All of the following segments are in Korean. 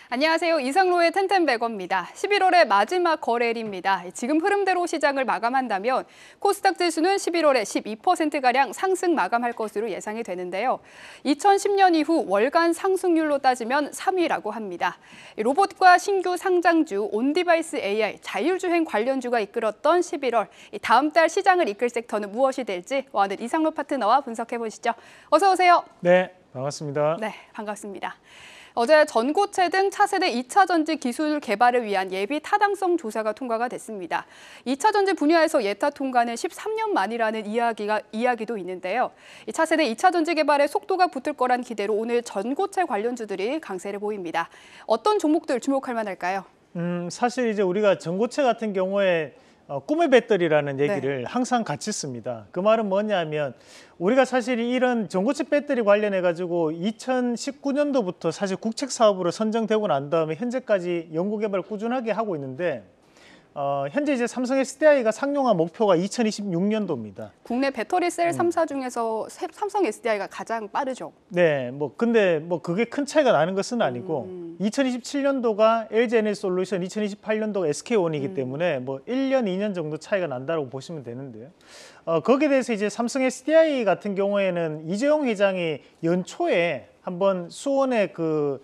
안녕하세요. 이상로의 텐텐베거입니다. 11월의 마지막 거래일입니다. 지금 흐름대로 시장을 마감한다면 코스닥 지수는 11월에 12%가량 상승 마감할 것으로 예상이 되는데요. 2010년 이후 월간 상승률로 따지면 3위라고 합니다. 로봇과 신규 상장주, 온디바이스 AI, 자율주행 관련주가 이끌었던 11월, 다음 달 시장을 이끌 섹터는 무엇이 될지 오늘 이상로 파트너와 분석해보시죠. 어서 오세요. 네, 반갑습니다. 네, 반갑습니다. 어제 전고체 등 차세대 2차 전지 기술 개발을 위한 예비 타당성 조사가 통과가 됐습니다. 2차 전지 분야에서 예타 통과는 13년 만이라는 이야기도 있는데요. 이 차세대 2차 전지 개발에 속도가 붙을 거란 기대로 오늘 전고체 관련주들이 강세를 보입니다. 어떤 종목들 주목할 만할까요? 사실 이제 우리가 전고체 같은 경우에 꿈의 배터리라는 얘기를 항상 같이 씁니다. 그 말은 뭐냐면 우리가 사실 이런 전고체 배터리 관련해 가지고 2019년도부터 사실 국책 사업으로 선정되고 난 다음에 현재까지 연구 개발을 꾸준하게 하고 있는데 현재 이제 삼성 SDI가 상용화 목표가 2026년도입니다. 국내 배터리 셀 3사 중에서 삼성 SDI가 가장 빠르죠. 네, 근데 그게 큰 차이가 나는 것은 아니고 2027년도가 LG에너지솔루션, 2028년도가 SK온이기 때문에 1년, 2년 정도 차이가 난다고 보시면 되는데요. 거기에 대해서 이제 삼성 SDI 같은 경우에는 이재용 회장이 연초에 한번 수원에 그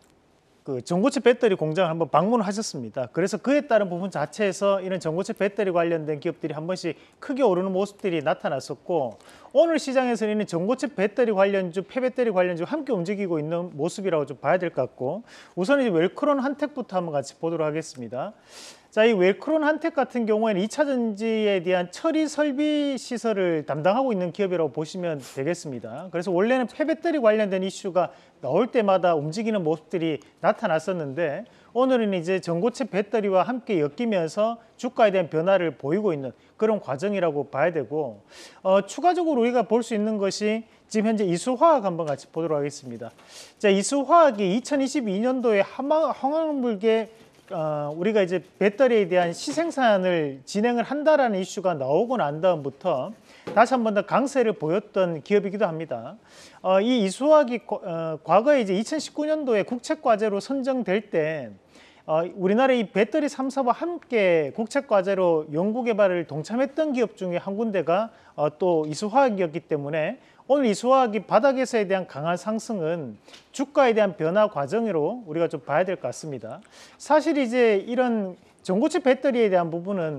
전고체 배터리 공장을 한번 방문하셨습니다. 그래서 그에 따른 부분 자체에서 이런 전고체 배터리 관련된 기업들이 한 번씩 크게 오르는 모습들이 나타났었고, 오늘 시장에서는 이런 전고체 배터리 관련주, 폐배터리 관련주 함께 움직이고 있는 모습이라고 좀 봐야 될 것 같고, 우선 이제 웰크론 한텍부터 한번 같이 보도록 하겠습니다. 자, 이 웰크론 한텍 같은 경우에는 2차 전지에 대한 처리 설비 시설을 담당하고 있는 기업이라고 보시면 되겠습니다. 그래서 원래는 폐배터리 관련된 이슈가 나올 때마다 움직이는 모습들이 나타났었는데, 오늘은 이제 전고체 배터리와 함께 엮이면서 주가에 대한 변화를 보이고 있는 그런 과정이라고 봐야 되고, 추가적으로 우리가 볼 수 있는 것이 지금 현재 이수화학 한번 같이 보도록 하겠습니다. 자, 이수화학이 2022년도에 황화물계 우리가 이제 배터리에 대한 시생산을 진행을 한다라는 이슈가 나오고 난 다음부터 다시 한 번 더 강세를 보였던 기업이기도 합니다. 이 이수화학이 과거에 이제 2019년도에 국책과제로 선정될 때 우리나라의 이 배터리 3사와 함께 국책과제로 연구개발을 동참했던 기업 중에 한 군데가 또 이수화학이었기 때문에 오늘 이수화학이 바닥에서에 대한 강한 상승은 주가에 대한 변화 과정으로 우리가 좀 봐야 될 것 같습니다. 사실 이제 이런 전고체 배터리에 대한 부분은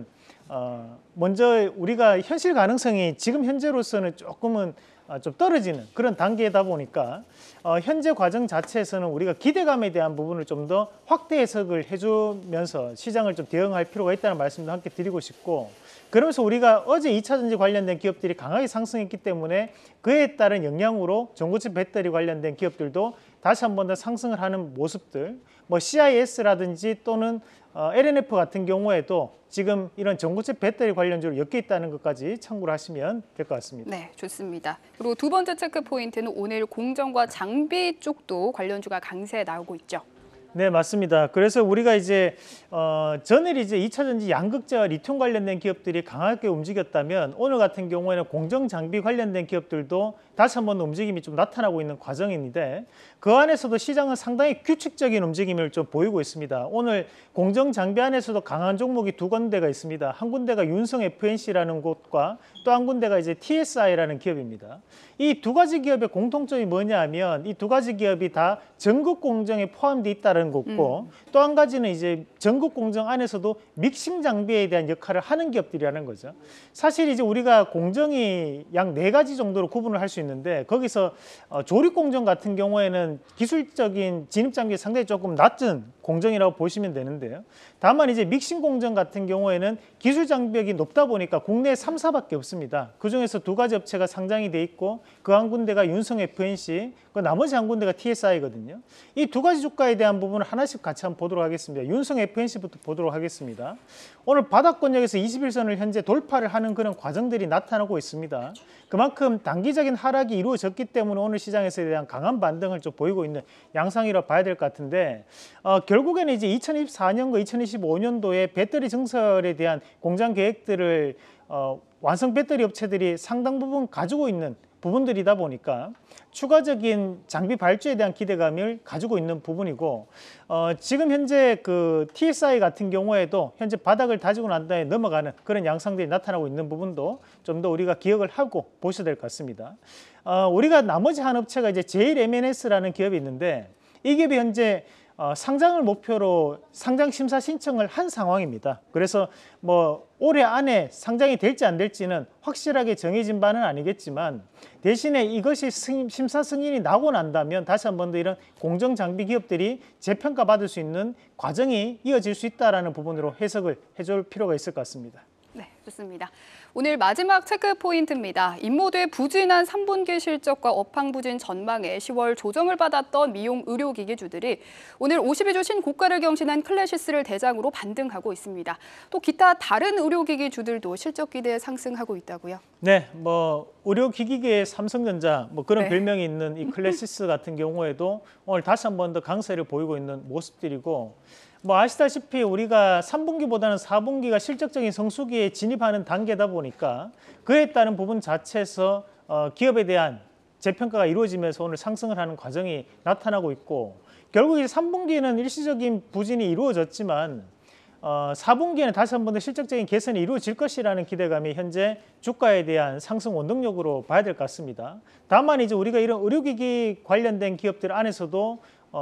먼저 우리가 현실 가능성이 지금 현재로서는 조금은 좀 떨어지는 그런 단계다 보니까 현재 과정 자체에서는 우리가 기대감에 대한 부분을 좀 더 확대 해석을 해주면서 시장을 좀 대응할 필요가 있다는 말씀도 함께 드리고 싶고, 그러면서 우리가 어제 2차 전지 관련된 기업들이 강하게 상승했기 때문에 그에 따른 영향으로 전고체 배터리 관련된 기업들도 다시 한 번 더 상승을 하는 모습들, CIS라든지 또는 LNF 같은 경우에도 지금 이런 전고체 배터리 관련주로 엮여 있다는 것까지 참고를 하시면 될 것 같습니다. 네, 좋습니다. 그리고 두 번째 체크 포인트는 오늘 공정과 장비 쪽도 관련주가 강세에 나오고 있죠. 네, 맞습니다. 그래서 우리가 이제 전일 이제 2차 전지 양극재와 리튬 관련된 기업들이 강하게 움직였다면 오늘 같은 경우에는 공정 장비 관련된 기업들도 다시 한번 움직임이 좀 나타나고 있는 과정인데, 그 안에서도 시장은 상당히 규칙적인 움직임을 좀 보이고 있습니다. 오늘 공정 장비 안에서도 강한 종목이 두 군데가 있습니다. 한 군데가 윤성 FNC라는 곳과 또 한 군데가 이제 TSI라는 기업입니다. 이 두 가지 기업의 공통점이 뭐냐 하면 이 두 가지 기업이 다 전국 공정에 포함되어 있다는 것고, 또 한 가지는 이제 전국 공정 안에서도 믹싱 장비에 대한 역할을 하는 기업들이라는 거죠. 사실 이제 우리가 공정이 약 4가지 정도로 구분을 할 수 있는데, 거기서 조립 공정 같은 경우에는 기술적인 진입 장벽이 상당히 조금 낮은 공정이라고 보시면 되는데요. 다만 이제 믹싱 공정 같은 경우에는 기술 장벽이 높다 보니까 국내에 3사밖에 없습니다. 그중에서 두 가지 업체가 상장이 돼 있고 그 한 군데가 윤성 FNC, 그 나머지 한 군데가 TSI거든요. 이 두 가지 주가에 대한 부분을 하나씩 같이 한번 보도록 하겠습니다. 윤성 FNC부터 보도록 하겠습니다. 오늘 바닥권역에서 21선을 현재 돌파를 하는 그런 과정들이 나타나고 있습니다. 그만큼 단기적인 하락이 이루어졌기 때문에 오늘 시장에서에 대한 강한 반등을 좀 보이고 있는 양상이라고 봐야 될 것 같은데, 결국에는 이제 2024년과 2025년도에 배터리 증설에 대한 공장 계획들을 완성 배터리 업체들이 상당 부분 가지고 있는 부분들이다 보니까 추가적인 장비 발주에 대한 기대감을 가지고 있는 부분이고 지금 현재 그 TSI 같은 경우에도 현재 바닥을 다지고 난 다음에 넘어가는 그런 양상들이 나타나고 있는 부분도 좀 더 우리가 기억을 하고 보셔야 될 것 같습니다. 우리가 나머지 한 업체가 이제 제일 MNS라는 기업이 있는데 이 기업이 현재 상장을 목표로 상장 심사 신청을 한 상황입니다. 그래서 뭐 올해 안에 상장이 될지 안 될지는 확실하게 정해진 바는 아니겠지만 대신에 이것이 심사 승인이 나고 난다면 다시 한 번 더 이런 공정 장비 기업들이 재평가 받을 수 있는 과정이 이어질 수 있다라는 부분으로 해석을 해줄 필요가 있을 것 같습니다. 네, 좋습니다. 오늘 마지막 체크 포인트입니다. 인모드의 부진한 3분기 실적과 업황 부진 전망에 10월 조정을 받았던 미용 의료기기주들이 오늘 52주 신고가를 경신한 클래시스를 대장으로 반등하고 있습니다. 또 기타 다른 의료기기주들도 실적 기대에 상승하고 있다고요? 네, 뭐 의료기기계의 삼성전자 뭐 그런 네. 별명이 있는 이 클래시스 같은 경우에도 오늘 다시 한 번 더 강세를 보이고 있는 모습들이고 뭐 아시다시피 우리가 3분기보다는 4분기가 실적적인 성수기에 진입하는 단계다 보니까 그에 따른 부분 자체에서 기업에 대한 재평가가 이루어지면서 오늘 상승을 하는 과정이 나타나고 있고 결국 이제 3분기에는 일시적인 부진이 이루어졌지만 4분기에는 다시 한 번 더 실적적인 개선이 이루어질 것이라는 기대감이 현재 주가에 대한 상승 원동력으로 봐야 될 것 같습니다. 다만 이제 우리가 이런 의료기기 관련된 기업들 안에서도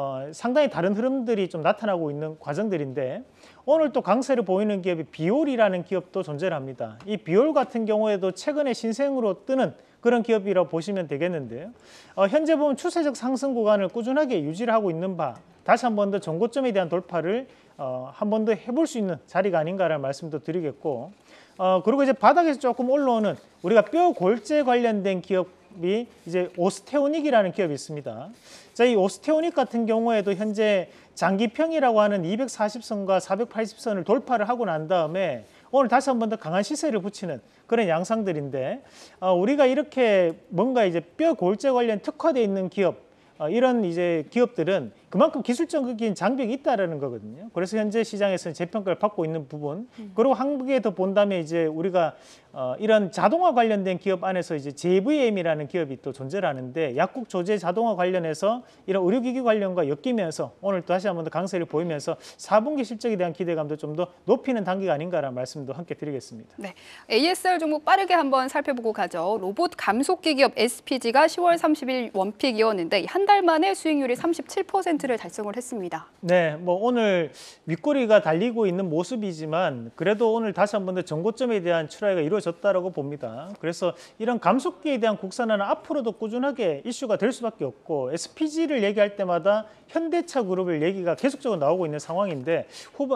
상당히 다른 흐름들이 좀 나타나고 있는 과정들인데 오늘 또 강세를 보이는 기업이 비올이라는 기업도 존재를 합니다. 이 비올 같은 경우에도 최근에 신생으로 뜨는 그런 기업이라고 보시면 되겠는데요. 현재 보면 추세적 상승 구간을 꾸준하게 유지를 하고 있는 바 다시 한 번 더 전고점에 대한 돌파를 한 번 더 해볼 수 있는 자리가 아닌가라는 말씀도 드리겠고 그리고 이제 바닥에서 조금 올라오는 우리가 뼈 골재 관련된 기업이 이제 오스테오닉이라는 기업이 있습니다. 자, 이 오스테오닉 같은 경우에도 현재 장기평이라고 하는 240선과 480선을 돌파를 하고 난 다음에 오늘 다시 한 번 더 강한 시세를 붙이는 그런 양상들인데 우리가 이렇게 뭔가 이제 뼈 골재 관련 특화되어 있는 기업 이런 이제 기업들은 그만큼 기술적인 장벽이 있다라는 거거든요. 그래서 현재 시장에서는 재평가를 받고 있는 부분. 그리고 한국에 더 본다면 이제 우리가 이런 자동화 관련된 기업 안에서 이제 JVM이라는 기업이 또 존재를 하는데 약국 조제 자동화 관련해서 이런 의료기기 관련과 엮이면서 오늘 또 다시 한 번 더 강세를 보이면서 4분기 실적에 대한 기대감도 좀 더 높이는 단계가 아닌가라는 말씀도 함께 드리겠습니다. 네, ASR 종목 빠르게 한번 살펴보고 가죠. 로봇 감속기 기업 SPG가 10월 30일 원픽이었는데 한 달 만에 수익률이 37%를 달성을 했습니다. 네, 뭐 오늘 윗꼬리가 달리고 있는 모습이지만 그래도 오늘 다시 한 번 더 전고점에 대한 출하가 이루어졌다라고 봅니다. 그래서 이런 감속기에 대한 국산화는 앞으로도 꾸준하게 이슈가 될 수밖에 없고 SPG를 얘기할 때마다 현대차 그룹을 얘기가 계속적으로 나오고 있는 상황인데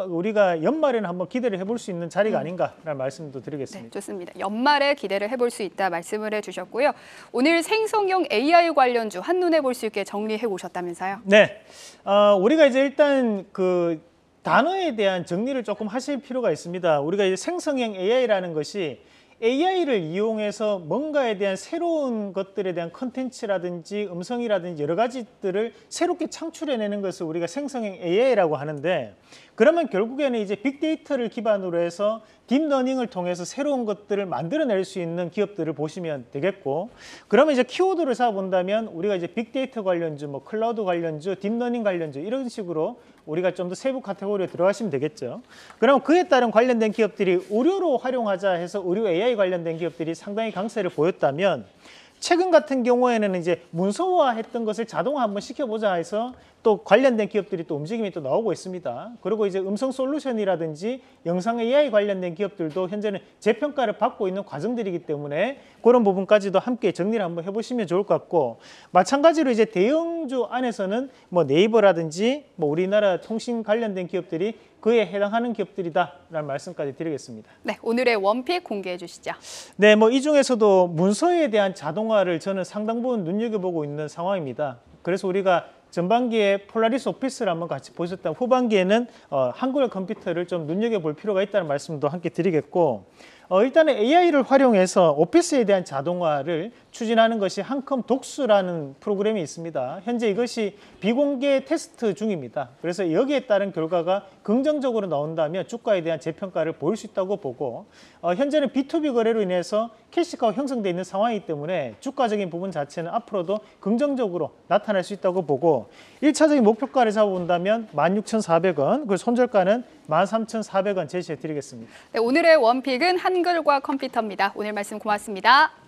우리가 연말에는 한번 기대를 해볼 수 있는 자리가 아닌가라는 말씀도 드리겠습니다. 네, 좋습니다. 연말에 기대를 해볼 수 있다 말씀을 해주셨고요. 오늘 생성형 AI 관련주 한눈에 볼 수 있게 정리해 오셨다면서요? 네, 우리가 이제 일단 그 단어에 대한 정리를 조금 하실 필요가 있습니다. 우리가 이제 생성형 AI라는 것이 AI를 이용해서 뭔가에 대한 새로운 것들에 대한 컨텐츠라든지 음성이라든지 여러 가지들을 새롭게 창출해내는 것을 우리가 생성형 AI라고 하는데 그러면 결국에는 이제 빅데이터를 기반으로 해서 딥러닝을 통해서 새로운 것들을 만들어낼 수 있는 기업들을 보시면 되겠고 그러면 이제 키워드를 잡아본다면 우리가 이제 빅데이터 관련주, 뭐 클라우드 관련주, 딥러닝 관련주 이런 식으로 우리가 좀 더 세부 카테고리에 들어가시면 되겠죠. 그럼 그에 따른 관련된 기업들이 의료로 활용하자 해서 의료 AI 관련된 기업들이 상당히 강세를 보였다면 최근 같은 경우에는 이제 문서화했던 것을 자동화 한번 시켜보자 해서 또 관련된 기업들이 또 움직임이 또 나오고 있습니다. 그리고 이제 음성 솔루션이라든지 영상 AI 관련된 기업들도 현재는 재평가를 받고 있는 과정들이기 때문에 그런 부분까지도 함께 정리를 한번 해보시면 좋을 것 같고 마찬가지로 이제 대형주 안에서는 뭐 네이버라든지 뭐 우리나라 통신 관련된 기업들이 그에 해당하는 기업들이다라는 말씀까지 드리겠습니다. 네, 오늘의 원픽 공개해 주시죠. 네, 뭐 이 중에서도 문서에 대한 자동화를 저는 상당 부분 눈여겨보고 있는 상황입니다. 그래서 우리가 전반기에 폴라리스 오피스를 한번 같이 보셨다면 후반기에는 한국어 컴퓨터를 좀 눈여겨볼 필요가 있다는 말씀도 함께 드리겠고 일단은 AI를 활용해서 오피스에 대한 자동화를 추진하는 것이 한컴 독스라는 프로그램이 있습니다. 현재 이것이 비공개 테스트 중입니다. 그래서 여기에 따른 결과가 긍정적으로 나온다면 주가에 대한 재평가를 보일 수 있다고 보고 현재는 B2B 거래로 인해서 캐시가가 형성되어 있는 상황이기 때문에 주가적인 부분 자체는 앞으로도 긍정적으로 나타날 수 있다고 보고 1차적인 목표가를 잡아본다면 16,400원, 그리고 손절가는 13,400원 제시해 드리겠습니다. 네, 오늘의 원픽은 한글과 컴퓨터입니다. 오늘 말씀 고맙습니다.